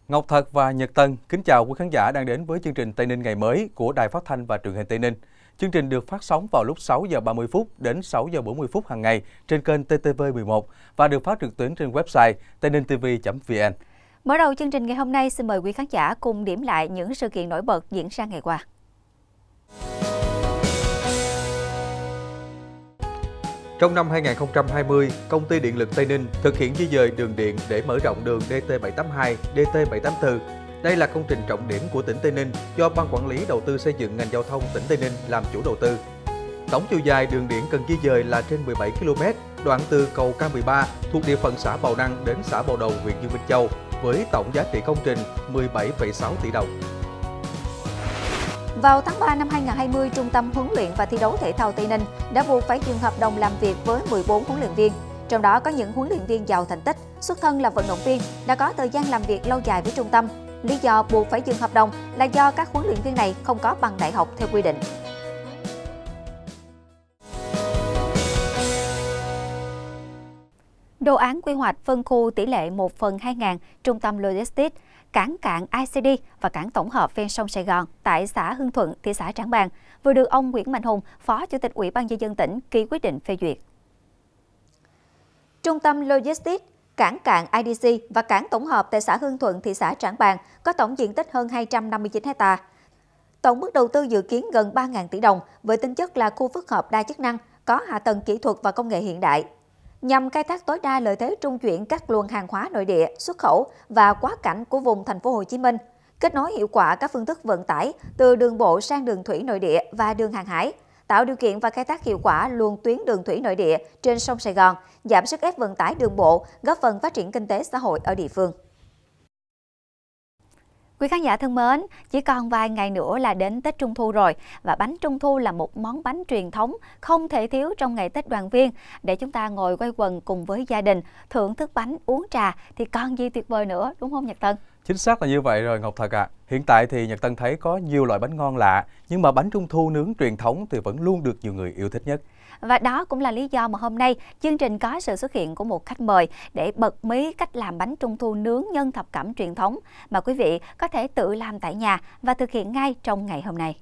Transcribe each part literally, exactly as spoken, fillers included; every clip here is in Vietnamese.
Ngọc Thật và Nhật Tân kính chào quý khán giả đang đến với chương trình Tây Ninh ngày mới của Đài Phát thanh và Truyền hình Tây Ninh. Chương trình được phát sóng vào lúc sáu giờ ba mươi phút đến sáu giờ bốn mươi phút hàng ngày trên kênh T T V mười một và được phát trực tuyến trên website tây ninh t v chấm v n. Mở đầu chương trình ngày hôm nay, xin mời quý khán giả cùng điểm lại những sự kiện nổi bật diễn ra ngày qua. Trong năm hai nghìn không trăm hai mươi, Công ty Điện lực Tây Ninh thực hiện di dời đường điện để mở rộng đường D T bảy tám hai, D T bảy tám tư. Đây là công trình trọng điểm của tỉnh Tây Ninh do Ban Quản lý Đầu tư xây dựng ngành giao thông tỉnh Tây Ninh làm chủ đầu tư. Tổng chiều dài đường điện cần di dời là trên mười bảy ki lô mét, đoạn từ cầu K mười ba thuộc địa phận xã Bào Năng đến xã Bào Đầu, huyện Dương Minh Châu, với tổng giá trị công trình mười bảy phẩy sáu tỷ đồng. Vào tháng ba năm hai nghìn không trăm hai mươi, Trung tâm Huấn luyện và Thi đấu Thể thao Tây Ninh đã buộc phải dừng hợp đồng làm việc với mười bốn huấn luyện viên. Trong đó có những huấn luyện viên giàu thành tích, xuất thân là vận động viên, đã có thời gian làm việc lâu dài với trung tâm. Lý do buộc phải dừng hợp đồng là do các huấn luyện viên này không có bằng đại học theo quy định. Đồ án quy hoạch phân khu tỷ lệ một phần hai nghìn trung tâm logistics, cảng cạn I C D và cảng tổng hợp ven sông Sài Gòn tại xã Hưng Thuận, thị xã Trảng Bàng vừa được ông Nguyễn Mạnh Hùng, Phó Chủ tịch Ủy ban Nhân dân tỉnh ký quyết định phê duyệt. Trung tâm logistics, cảng cạn I D C và cảng tổng hợp tại xã Hưng Thuận, thị xã Trảng Bàng có tổng diện tích hơn hai trăm năm mươi chín ha. Tổng mức đầu tư dự kiến gần ba nghìn tỷ đồng với tính chất là khu phức hợp đa chức năng, có hạ tầng kỹ thuật và công nghệ hiện đại. Nhằm khai thác tối đa lợi thế trung chuyển các luồng hàng hóa nội địa, xuất khẩu và quá cảnh của vùng thành phố Hồ Chí Minh, kết nối hiệu quả các phương thức vận tải từ đường bộ sang đường thủy nội địa và đường hàng hải, tạo điều kiện và khai thác hiệu quả luồng tuyến đường thủy nội địa trên sông Sài Gòn, giảm sức ép vận tải đường bộ, góp phần phát triển kinh tế xã hội ở địa phương. Quý khán giả thân mến, chỉ còn vài ngày nữa là đến Tết Trung Thu rồi và bánh Trung Thu là một món bánh truyền thống không thể thiếu trong ngày Tết đoàn viên. Để chúng ta ngồi quây quần cùng với gia đình, thưởng thức bánh, uống trà thì còn gì tuyệt vời nữa, đúng không Nhật Tân? Chính xác là như vậy rồi Ngọc Thật ạ. À. Hiện tại thì Nhật Tân thấy có nhiều loại bánh ngon lạ, nhưng mà bánh Trung Thu nướng truyền thống thì vẫn luôn được nhiều người yêu thích nhất. Và đó cũng là lý do mà hôm nay chương trình có sự xuất hiện của một khách mời để bật mí cách làm bánh Trung Thu nướng nhân thập cẩm truyền thống mà quý vị có thể tự làm tại nhà và thực hiện ngay trong ngày hôm nay.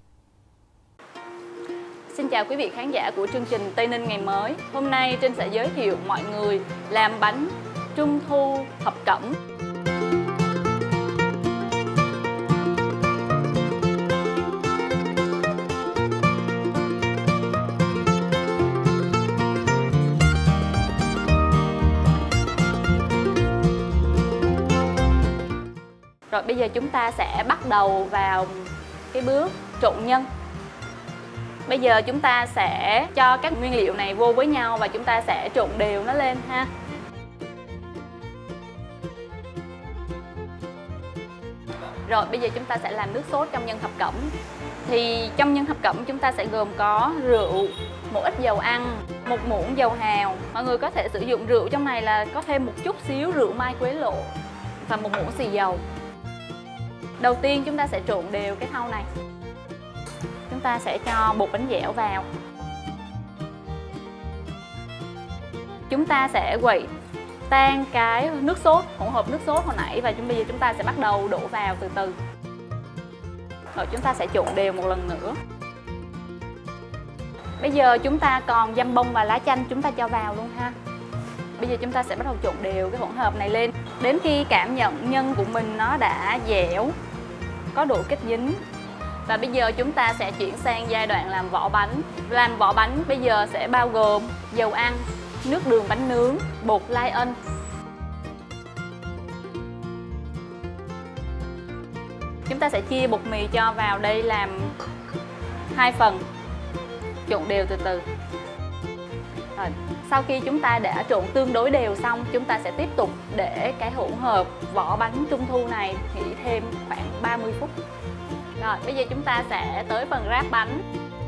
Xin chào quý vị khán giả của chương trình Tây Ninh ngày mới. Hôm nay Trinh sẽ giới thiệu mọi người làm bánh Trung Thu thập cẩm. Rồi bây giờ chúng ta sẽ bắt đầu vào cái bước trộn nhân. Bây giờ chúng ta sẽ cho các nguyên liệu này vô với nhau và chúng ta sẽ trộn đều nó lên ha. Rồi bây giờ chúng ta sẽ làm nước sốt trong nhân thập cẩm. Thì trong nhân thập cẩm chúng ta sẽ gồm có rượu, một ít dầu ăn, một muỗng dầu hào. Mọi người có thể sử dụng rượu trong này là có thêm một chút xíu rượu mai quế lộ và một muỗng xì dầu. Đầu tiên chúng ta sẽ trộn đều cái thau này. Chúng ta sẽ cho bột bánh dẻo vào. Chúng ta sẽ quậy tan cái nước sốt, hỗn hợp nước sốt hồi nãy và bây giờ chúng ta sẽ bắt đầu đổ vào từ từ. Rồi chúng ta sẽ trộn đều một lần nữa. Bây giờ chúng ta còn dăm bông và lá chanh chúng ta cho vào luôn ha. Bây giờ chúng ta sẽ bắt đầu trộn đều cái hỗn hợp này lên đến khi cảm nhận nhân của mình nó đã dẻo, có độ kết dính. Và bây giờ chúng ta sẽ chuyển sang giai đoạn làm vỏ bánh. Làm vỏ bánh bây giờ sẽ bao gồm dầu ăn, nước đường bánh nướng, bột lai ân. Chúng ta sẽ chia bột mì cho vào đây làm hai phần, trộn đều từ từ. Rồi, sau khi chúng ta đã trộn tương đối đều xong, chúng ta sẽ tiếp tục để cái hỗn hợp vỏ bánh Trung Thu này nghỉ thêm khoảng ba mươi phút. Rồi, bây giờ chúng ta sẽ tới phần ráp bánh.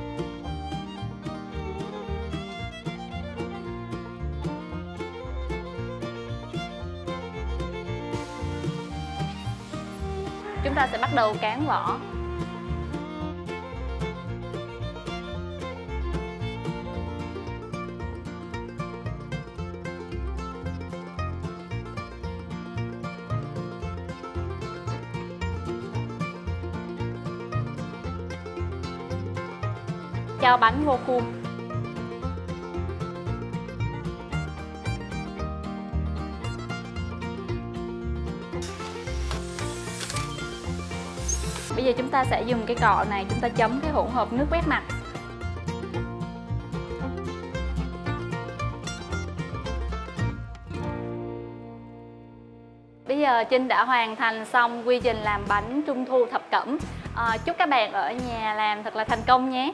Chúng ta sẽ bắt đầu cán vỏ. cho bánh vô khuôn. Bây giờ chúng ta sẽ dùng cái cọ này, chúng ta chấm cái hỗn hợp nước quét mặt. Bây giờ Trinh đã hoàn thành xong quy trình làm bánh trung thu thập cẩm. À, chúc các bạn ở nhà làm thật là thành công nhé.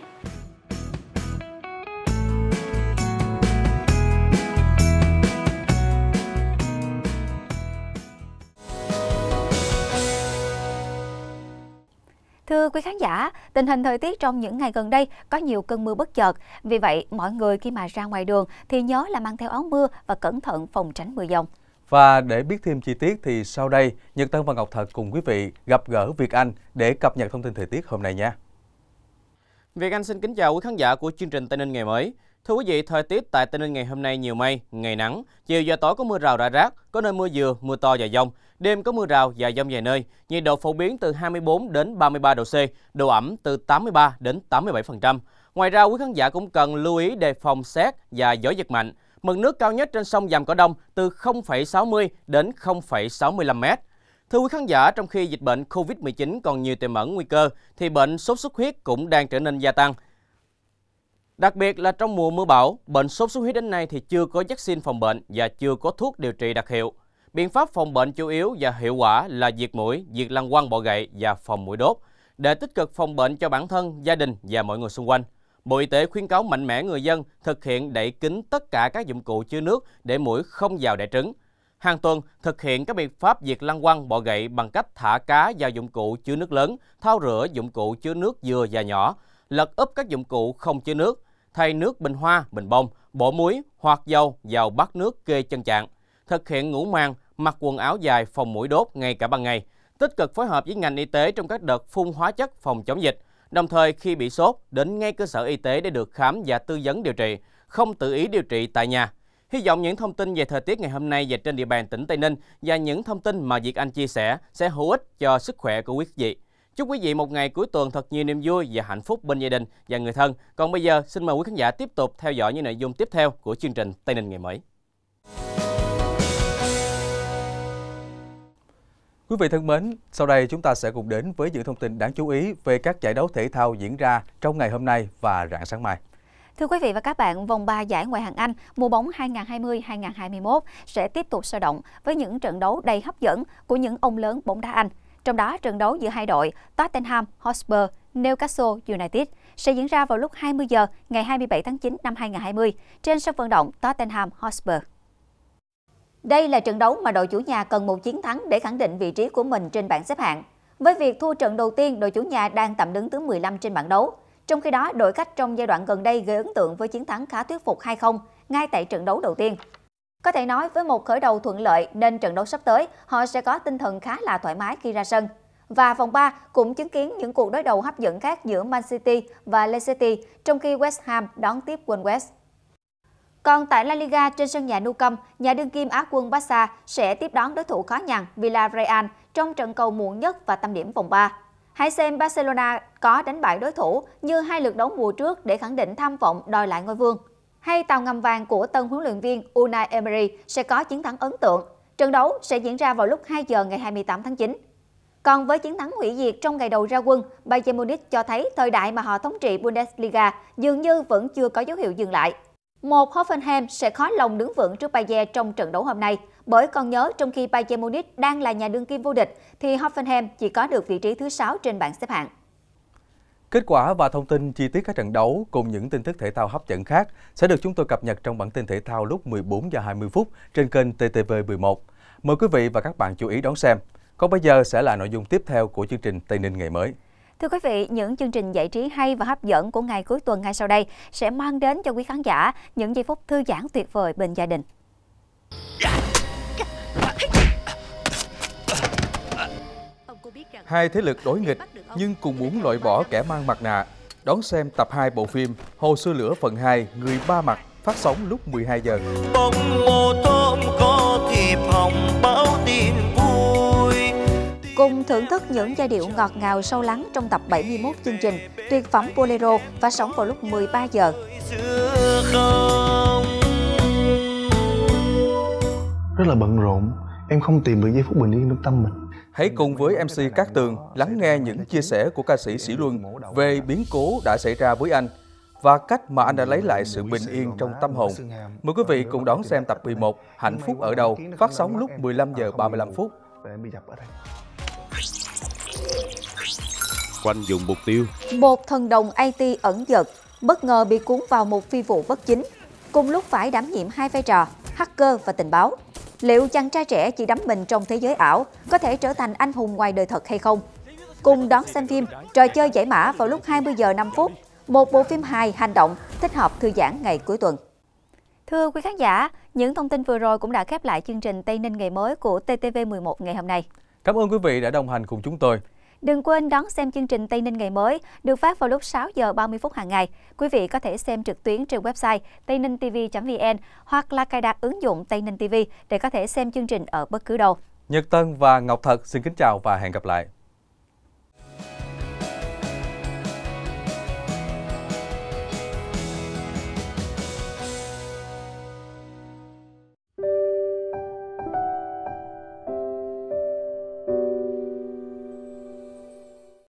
Thưa quý khán giả, tình hình thời tiết trong những ngày gần đây có nhiều cơn mưa bất chợt. Vì vậy, mọi người khi mà ra ngoài đường thì nhớ là mang theo áo mưa và cẩn thận phòng tránh mưa dông. Và để biết thêm chi tiết thì sau đây, Nhật Tân và Ngọc Thật cùng quý vị gặp gỡ Việt Anh để cập nhật thông tin thời tiết hôm nay nha. Việt Anh xin kính chào quý khán giả của chương trình Tây Ninh ngày mới. Thưa quý vị, thời tiết tại Tây Ninh ngày hôm nay nhiều mây, ngày nắng, chiều và tối có mưa rào rải rác, có nơi mưa vừa, mưa to và dông. Đêm có mưa rào và dông vài nơi, nhiệt độ phổ biến từ hai mươi bốn đến ba mươi ba độ C, độ ẩm từ tám mươi ba đến tám mươi bảy phần trăm. Ngoài ra, quý khán giả cũng cần lưu ý đề phòng sét và gió giật mạnh. Mực nước cao nhất trên sông Vàm Cỏ Đông từ không phẩy sáu mươi đến không phẩy sáu mươi lăm mét. Thưa quý khán giả, trong khi dịch bệnh Covid mười chín còn nhiều tiềm ẩn nguy cơ, thì bệnh sốt xuất huyết cũng đang trở nên gia tăng. Đặc biệt là trong mùa mưa bão, bệnh sốt xuất huyết đến nay thì chưa có vaccine phòng bệnh và chưa có thuốc điều trị đặc hiệu. Biện pháp phòng bệnh chủ yếu và hiệu quả là diệt muỗi, diệt lăng quăng bọ gậy và phòng muỗi đốt. Để tích cực phòng bệnh cho bản thân, gia đình và mọi người xung quanh, Bộ Y tế khuyến cáo mạnh mẽ người dân thực hiện đậy kín tất cả các dụng cụ chứa nước để muỗi không vào đẻ trứng. Hàng tuần thực hiện các biện pháp diệt lăng quăng bọ gậy bằng cách thả cá vào dụng cụ chứa nước lớn, thao rửa dụng cụ chứa nước vừa và nhỏ, lật úp các dụng cụ không chứa nước, thay nước bình hoa, bình bông, bỏ muối hoặc dầu vào bát nước kê chân chạn. Thực hiện ngủ màn, mặc quần áo dài phòng muỗi đốt ngay cả ban ngày. Tích cực phối hợp với ngành y tế trong các đợt phun hóa chất phòng chống dịch. Đồng thời khi bị sốt, đến ngay cơ sở y tế để được khám và tư vấn điều trị, không tự ý điều trị tại nhà. Hy vọng những thông tin về thời tiết ngày hôm nay và trên địa bàn tỉnh Tây Ninh và những thông tin mà Việt Anh chia sẻ sẽ hữu ích cho sức khỏe của quý vị. Chúc quý vị một ngày cuối tuần thật nhiều niềm vui và hạnh phúc bên gia đình và người thân. Còn bây giờ, xin mời quý khán giả tiếp tục theo dõi những nội dung tiếp theo của chương trình Tây Ninh ngày mới. Quý vị thân mến, sau đây chúng ta sẽ cùng đến với những thông tin đáng chú ý về các giải đấu thể thao diễn ra trong ngày hôm nay và rạng sáng mai. Thưa quý vị và các bạn, vòng ba giải Ngoại hạng Anh mùa bóng hai nghìn không trăm hai mươi hai nghìn không trăm hai mươi mốt sẽ tiếp tục sôi động với những trận đấu đầy hấp dẫn của những ông lớn bóng đá Anh. Trong đó, trận đấu giữa hai đội Tottenham Hotspur, Newcastle United sẽ diễn ra vào lúc hai mươi giờ ngày hai mươi bảy tháng chín năm hai nghìn không trăm hai mươi trên sân vận động Tottenham Hotspur. Đây là trận đấu mà đội chủ nhà cần một chiến thắng để khẳng định vị trí của mình trên bảng xếp hạng. Với việc thua trận đầu tiên, đội chủ nhà đang tạm đứng thứ mười lăm trên bảng đấu. Trong khi đó, đội khách trong giai đoạn gần đây gây ấn tượng với chiến thắng khá thuyết phục hai không ngay tại trận đấu đầu tiên. Có thể nói với một khởi đầu thuận lợi nên trận đấu sắp tới họ sẽ có tinh thần khá là thoải mái khi ra sân. Và vòng ba cũng chứng kiến những cuộc đối đầu hấp dẫn khác giữa Man City và Leicester City trong khi West Ham đón tiếp Wolves. Còn tại La Liga trên sân nhà Nou Camp, nhà đương kim Á quân Barca sẽ tiếp đón đối thủ khó nhằn Villarreal trong trận cầu muộn nhất và tâm điểm vòng ba. Hãy xem Barcelona có đánh bại đối thủ như hai lượt đấu mùa trước để khẳng định tham vọng đòi lại ngôi vương. Hay tàu ngầm vàng của tân huấn luyện viên Unai Emery sẽ có chiến thắng ấn tượng. Trận đấu sẽ diễn ra vào lúc hai giờ ngày hai mươi tám tháng chín. Còn với chiến thắng hủy diệt trong ngày đầu ra quân, Bayern Munich cho thấy thời đại mà họ thống trị Bundesliga dường như vẫn chưa có dấu hiệu dừng lại. Một Hoffenheim sẽ khó lòng đứng vững trước Bayern trong trận đấu hôm nay, bởi còn nhớ trong khi Bayern Munich đang là nhà đương kim vô địch thì Hoffenheim chỉ có được vị trí thứ sáu trên bảng xếp hạng. Kết quả và thông tin chi tiết các trận đấu cùng những tin tức thể thao hấp dẫn khác sẽ được chúng tôi cập nhật trong bản tin thể thao lúc mười bốn giờ hai mươi phút trên kênh T T V mười một. Mời quý vị và các bạn chú ý đón xem. Còn bây giờ sẽ là nội dung tiếp theo của chương trình Tây Ninh ngày mới. Thưa quý vị, những chương trình giải trí hay và hấp dẫn của ngày cuối tuần ngay sau đây sẽ mang đến cho quý khán giả những giây phút thư giãn tuyệt vời bên gia đình. Hai thế lực đối nghịch nhưng cùng muốn loại bỏ kẻ mang mặt nạ. Đón xem tập hai bộ phim Hồ Xưa Lửa phần hai Người Ba Mặt phát sóng lúc mười hai giờ. Cô Cùng thưởng thức những giai điệu ngọt ngào sâu lắng trong tập bảy mươi mốt chương trình Tuyệt phẩm Bolero phát sóng vào lúc mười ba giờ. Rất là bận rộn, em không tìm được giây phút bình yên trong tâm mình. Hãy cùng với em xê Cát Tường lắng nghe những chia sẻ của ca sĩ Sỹ Luân về biến cố đã xảy ra với anh và cách mà anh đã lấy lại sự bình yên trong tâm hồn. Mời quý vị cùng đón xem tập mười một Hạnh phúc ở đâu, phát sóng lúc mười lăm giờ ba mươi lăm phút. Khoanh dùng mục tiêu. Một thần đồng i tê ẩn dật, bất ngờ bị cuốn vào một phi vụ bất chính, cùng lúc phải đảm nhiệm hai vai trò, hacker và tình báo. Liệu chàng trai trẻ chỉ đắm mình trong thế giới ảo có thể trở thành anh hùng ngoài đời thật hay không? Cùng đón xem phim Trò chơi giải mã vào lúc hai mươi giờ năm phút, một bộ phim hài hành động thích hợp thư giãn ngày cuối tuần. Thưa quý khán giả, những thông tin vừa rồi cũng đã khép lại chương trình Tây Ninh ngày mới của T T V mười một ngày hôm nay. Cảm ơn quý vị đã đồng hành cùng chúng tôi. Đừng quên đón xem chương trình Tây Ninh ngày mới được phát vào lúc sáu giờ ba mươi phút hàng ngày. Quý vị có thể xem trực tuyến trên website tây ninh t v chấm v n hoặc là cài đặt ứng dụng Tây Ninh ti vi để có thể xem chương trình ở bất cứ đâu. Nhật Tân và Ngọc Thật xin kính chào và hẹn gặp lại.